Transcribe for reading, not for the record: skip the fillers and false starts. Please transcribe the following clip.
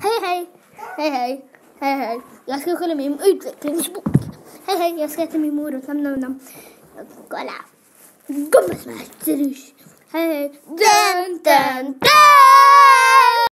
Hej. Jag ska kolla min utvecklingsbok. Hej, jag ska äta min morot. Kolla. Gummesmärter. Hej. Dun.